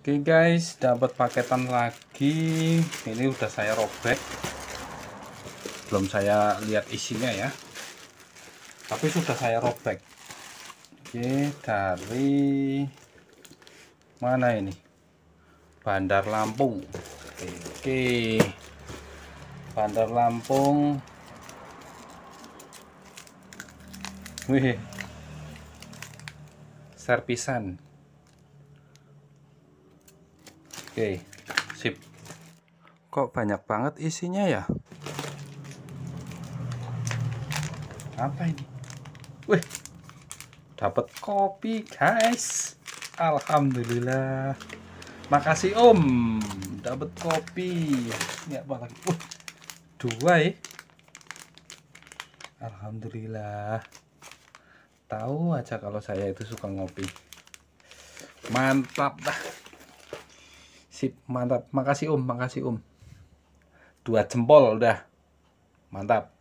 Oke guys, dapat paketan lagi. Ini udah saya robek. Belum saya lihat isinya ya. Tapi sudah saya robek. Oke, dari mana ini? Bandar Lampung. Oke. Bandar Lampung. Wih. Servisan. Oke, sip. Kok banyak banget isinya ya? Apa ini? Wih, dapat kopi guys. Alhamdulillah. Makasih Om, dapat kopi. Ini apa lagi? Dua ya. Alhamdulillah. Tahu aja kalau saya itu suka ngopi. Mantap dah. Sip, mantap. Makasih Om, makasih Om. 2 jempol udah. Mantap.